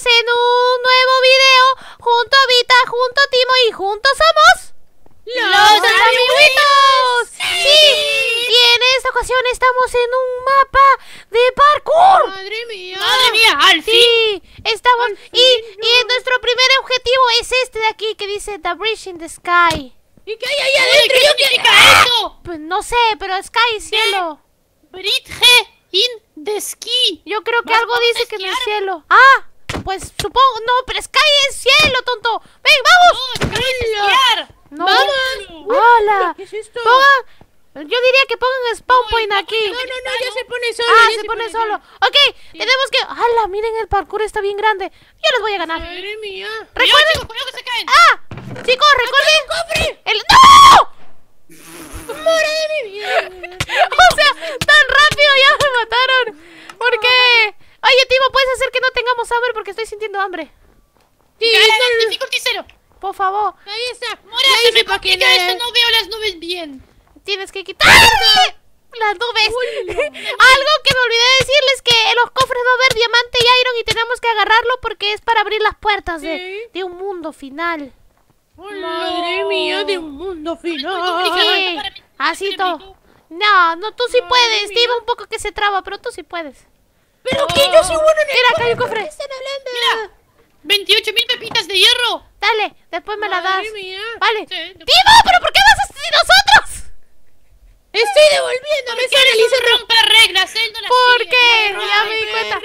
en un nuevo video junto a Vita, junto a Timo y juntos somos ¡Los Amiguitos! ¡Sí! Y en esta ocasión estamos en un mapa de parkour. ¡Madre mía! ¡Madre mía! ¡Al fin! Sí, estamos. Al fin, Y nuestro primer objetivo es este de aquí que dice The Bridge in the Sky. ¿Y qué hay ahí adentro? ¿Qué significa eso? Pues no sé, pero Sky, cielo. Bridge in the ski. Yo creo que ¿Vas algo a dice que en el esquiar? cielo. Ah, pues supongo. No, pero Sky es cielo, tonto. ¡Ven, vamos! ¡No, es esquiar! No. ¡Vamos! ¡Hola! ¿Qué es esto? Yo diría que pongan spawn point aquí. No, ya se pone solo. Ah, ya se pone solo. Ok, tenemos que. ¡Hala! Miren, el parkour está bien grande. Yo les voy a ganar. ¡Madre mía! Cuidado, chicos, cuidado que se caen. ¡Ah! Chicos, recuerden. ¡El ¡No! ¡Madre de mi vida! O sea, tan rápido ya me mataron. ¿Por qué? Oye, Timo, ¿puedes hacer que no tengamos hambre? Porque estoy sintiendo hambre. Sí, Difficulty 0. Por favor, ahí está. Mora, Ya se hice me pa' que complica no- esto, no veo las nubes bien. tienes que quitar las nubes. Algo que me olvidé decirles que en los cofres va a haber diamante y iron y tenemos que agarrarlo porque es para abrir las puertas de un mundo final. ¡Madre mía! De un mundo final. Sí, para mí, así cerebrito. todo. No, tú sí Madre puedes. mía. Timo un poco que se traba, pero tú sí puedes. ¿Pero qué? Yo soy bueno en el Mira, acá hay un cofre. ¿Qué están hablando? Mira, 28.000 pepitas de hierro. Dale, después me la das. Madre mía. Vale. Sí, Timo, ¿pero por qué vas así nosotros? Estoy devolviéndome. Porque eres un romperreglas, él no las ¿Por sigue. qué? Mierda. Ya me di cuenta.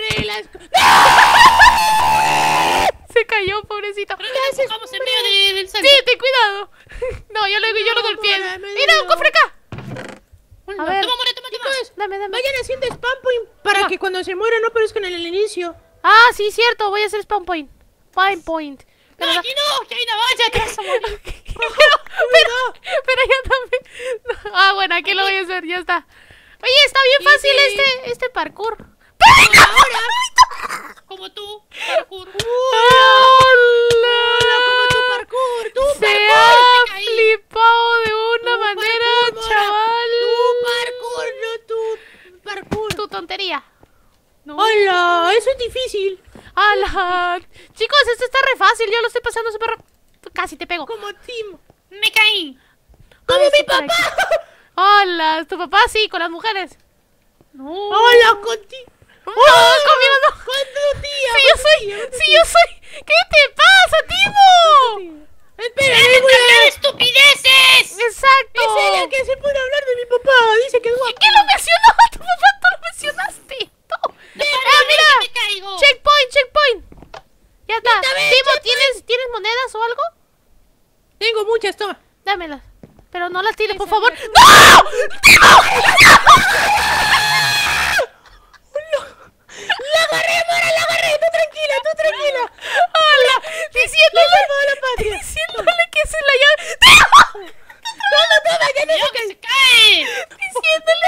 Se cayó, pobrecito. Pero nos empujamos en medio del salto. Sí, ten cuidado. No, yo lo golpeé. Mora, me Mira, un dio. cofre acá. Toma, A ver. Mora, toma. Dame. Vayan haciendo spam point para que cuando se muera no aparezcan en el inicio. Ah, sí, cierto. Voy a hacer spawn point. Spawn point. No, aquí no, que hay una valla atrás, amor. Pero ya también. Ah, bueno, aquí lo voy a hacer. Ya está. Oye, está bien fácil este parkour. Como tú, parkour. ¡Hola! Como tu parkour, tu Se parkour. ha te caí. flipado de una Tu manera, parkour, Mora. chaval. Tu parkour, no tu parkour. Tu tontería. ¡Hola! Eso es difícil. ¡Hala! Chicos, esto está re fácil. Yo lo estoy pasando súper rápido. Casi te pego. Como Tim. Me caí. ¡Como Ay, mi sí, por papá! aquí. ¡Hola! ¿Tu papá sí, con las mujeres? No. ¡Hola, con ti! ¡No, conmigo no! ¡Con tu tía! ¡Sí, yo soy! ¿Qué te pasa, Timo? ¡Espera! ¡Dejen de hablar estupideces! ¡Exacto! Es ella que se puede hablar de mi papá. Dice que es guapo. ¿Qué lo mencionó? ¡Tu papá tú lo mencionaste! ¡No! Mira, ¡Mira! me caigo. ¡Checkpoint! Ya está. Esta vez, Timo, checkpoint. ¿tienes monedas o algo? Tengo muchas, toma. Dámelas. Pero no las tires, por Esa favor. es- ¡No! ¡La agarré, Mora! ¡La agarré! ¡Tú tranquila! ¡Hola! ¡Le salvo a la patria! Diciéndole que esa es la llave. ¡Timo! ¡Toma! ¡Ya no Cuidado se que cae! se cae. Diciéndole.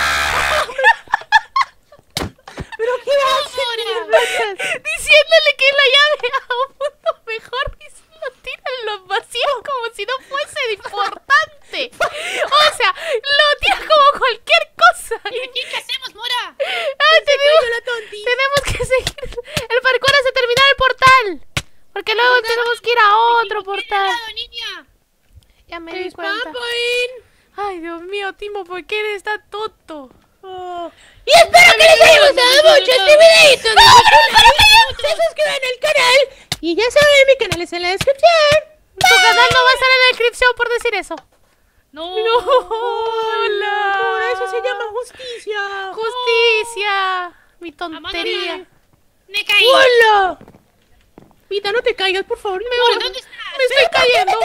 ¿Pero qué va a hacer? Diciéndole que es la llave a un mundo mejor y se lo tira en los vacíos como si no fuese importante. O sea, lo tira como cualquier cosa. ¿Y aquí qué hacemos, Mora? Ay, cayó la tonti. tenemos que seguir el parkour hasta terminar el portal. Porque luego tenemos que ir a otro portal. Cuidado, niña. Ya me di Spam cuenta. point. Ay, Dios mío, Timo, ¿por qué eres tan tonto? Oh. Y espero que les haya gustado mucho este videito. Se suscriban al canal. Y ya saben, mi canal está en la descripción. Tu canal no va a estar en la descripción por decir eso. No. Hola. Por eso se llama justicia. Justicia. Mi tontería. Me caí. ¡Hola! Pita, no te caigas, por favor. Mora, ¿dónde estás? Me estoy cayendo.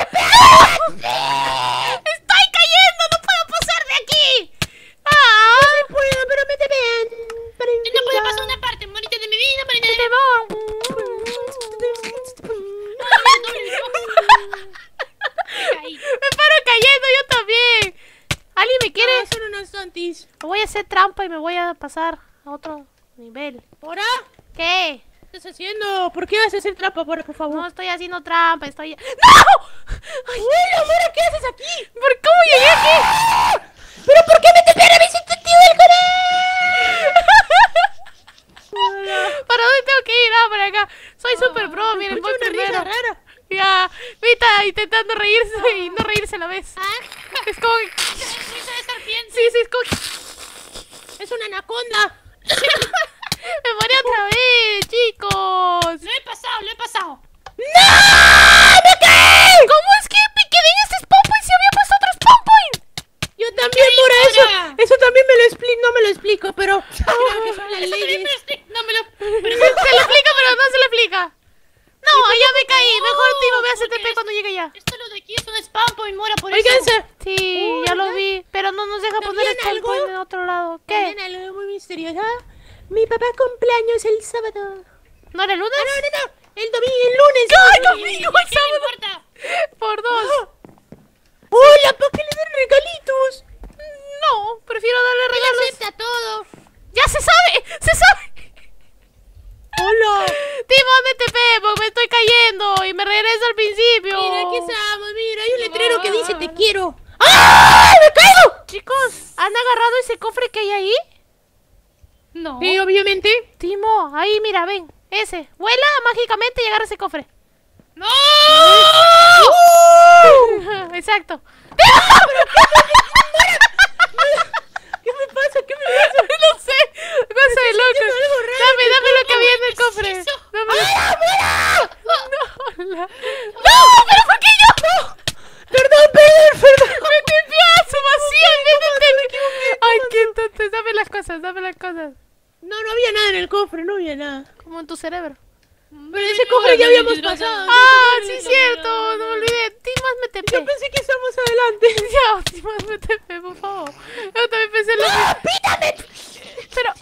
Estoy cayendo, no puedo pasar de aquí. Ah, Puedo, pero me deben. No puedo pasar una parte, monita de mi vida, monita de mi caí. me paro cayendo yo también. ¿Alguien me quiere? Son unos tontis. Voy a hacer trampa y me voy a pasar a otro nivel. ¿Ahora? ¿Qué? ¿Qué estás haciendo? ¿Por qué vas a hacer trampa, por favor? No estoy haciendo trampa, estoy... ¡No! Ay, ¡Hola, Mora! ¿Qué haces aquí? ¿por cómo llegué aquí? ¿Pero por qué me te espera visitativo del canal? ¿Para dónde tengo que ir? Ah, para acá. verga. Soy super pro, miren, voy Escucho una risa primero. rara. Ya, Vita intentando reírse y no reírse a la vez. Es como que... Risa de serpiente. Sí, es como que... Es una anaconda. Me morí otra vez, chicos. Lo he pasado. ¡No! ¡Me caí! ¿Cómo es que me quedé en este spawn point si había puesto otro spawn point? Yo también por eso. Eso también me lo explico, no me lo explico, pero creo que son las Eso también leyes. me lo explico. No me lo... Se lo explica, pero no se lo explica. No, ya me caí. Mejor Timo, ve a hacer TP cuando llegue ya. Esto lo de aquí es un spam point, Mora, por eso. Oiganse. Sí, ya lo vi, pero no nos deja poner ¿También spawn algo? point en otro lado. También ¿Qué? algo muy misterioso. Mi papá cumpleaños el sábado. ¿No era el lunes? No. El domingo, el lunes. ¡Ay, el domingo, el ¿Qué me sábado! importa? Por dos. ¡Hola! ¿Para qué le dan regalitos? No, prefiero darle Él regalos. acepta todo. ¡Ya se sabe! ¡Se sabe! ¡Hola! Timo, ¿dónde te pego? Me estoy cayendo y me regreso al principio. Mira, aquí estamos, mira, hay un letrero que dice te quiero. ¡Ah! ¡Me caigo! Chicos, ¿han agarrado ese cofre que hay ahí? No. Sí, obviamente. Timo, ahí mira, ven. Ese. Vuela mágicamente y agarra ese cofre. ¡No! Exacto. ¿Qué me pasa? ¿Qué me pasa? No sé. Cosa de loco. sintiendo algo raro Dame lo que había en el cofre. eso? Dámelo. ¡Ah, No, no, pero ¿por qué yo? Perdón. Me tipiazo vacío. Ay, qué tonto. Dame las cosas. No había nada en el cofre, no había nada. Como en tu cerebro. Pero ese cofre ya habíamos pasado. Ah, sí, cierto. No me olvidé. Timo, hazme TP. Yo pensé que estamos adelante. Ya, Timo, hazme TP, por favor. Yo también pensé lo mismo. ¡Pítame! Pero.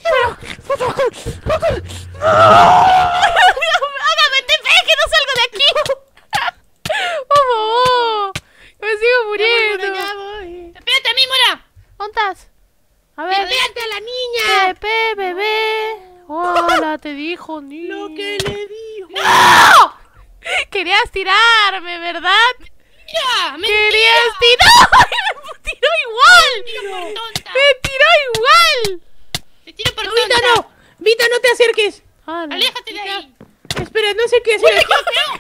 Hágame TP, que no salgo de aquí. Por favor. Me sigo muriendo. Ya voy. ¡Espérate a mí, Mora! ¿Dónde estás? A ver. ¡Espérate a la niña! TP, bebé. Hola, te dijo, niño. Lo que le dijo. ¡No! Querías tirarme, ¿verdad? ¡Mira! Querías tirar. Me tiró igual. ¡Tiro por tonta! Me tiró igual. ¡Te tiro por No, tonta! Vita, no. Vita, no te acerques. Ah, no. ¡Aléjate de ahí! Espera, no sé qué hacer aquí.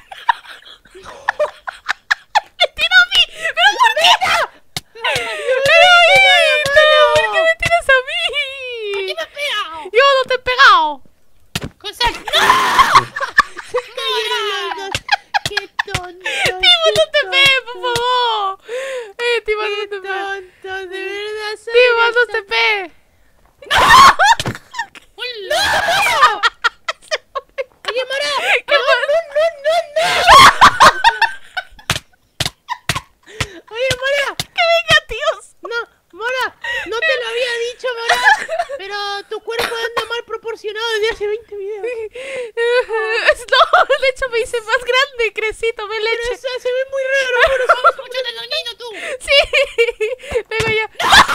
¡Me tiró a mí! ¡Pero por qué! ¡Pero por qué me tiras a mí! ¿Por qué me has pegado? Yo no te he pegado. ¡Con sal! ¡No! Cayeron los dos. ¡Qué tonto! Timo, no te pegues, por favor. Timo, no ¡Qué te pegues. tonto! De verdad. soy Timo, una no te pegues. ¡Hola! Oye, Mora. ¿Qué No. Oye, Mora. ¡Que venga, tíos! No, Mora. No te lo había dicho, Mora. Pero tu cuerpo anda mal proporcionado desde hace 20 videos. No, de hecho me hice más grande, crecí, tomé Pero leche. eso se ve muy raro, Mora. ¡Sabes mucho de los niños, tú! Sí, vengo ya.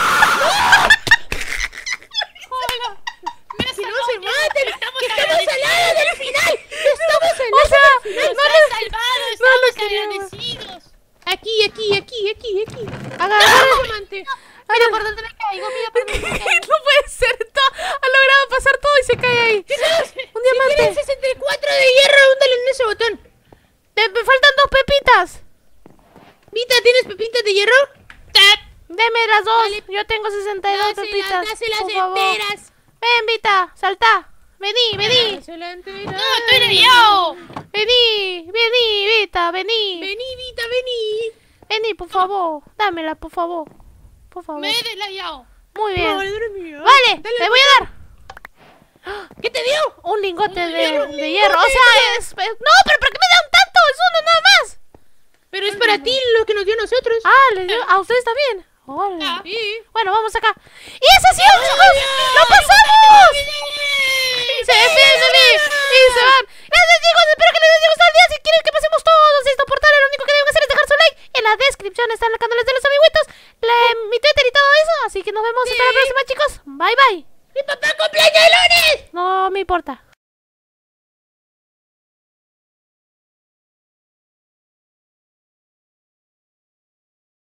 ¡Hola! ¡Me has Que no salvado se ya! maten. ¡Estamos Que estamos al agradecidos! lado del final. Estamos al O lado sea, del final. ¡Nos has salvado! ¡Estamos quería. agradecidos! Aquí. Agarra. Diamante. Mira por dónde me caigo, mira por dónde me caigo. No puede ser. Ha logrado pasar todo y se cae ahí. Un Si diamante. tienes 64 de hierro, húndale en ese botón. Me faltan 2 pepitas. Vita, ¿tienes pepitas de hierro? Deme las 2. Yo tengo 62 pepitas. Dáselas por favor. enteras. Ven, Vita, salta. Vení. Dásela entera. ¡No, estoy nerviado! Vení, Vita, vení. Vení, Vita, vení. Vení, por favor. Dámela, por favor. Por favor. Me he deslayado. Muy bien. Madre mía. Vale, Dale, te voy a dar. ¿Qué te dio? Un lingote Un de hierro. O sea, es... No, pero ¿por qué me dan tanto? Es uno nada más. Pero es para ti lo que nos dio a nosotros. Ah, ¿les dio a ustedes también? Hola. Ah. Sí. Bueno, vamos acá. ¡Y es así, chicos! ¡Lo pasamos! Se despiden de mí y se van. Gracias, chicos. Espero que les haya gustado el día. Si quieren que pasemos todos estos portales, lo único que deben hacer es dejar su like. En la descripción están los canales de los amiguitos, mi Twitter y todo eso. Así que nos vemos hasta la próxima, chicos. Bye, bye. ¡Mi papá cumpleaños el lunes! No me importa.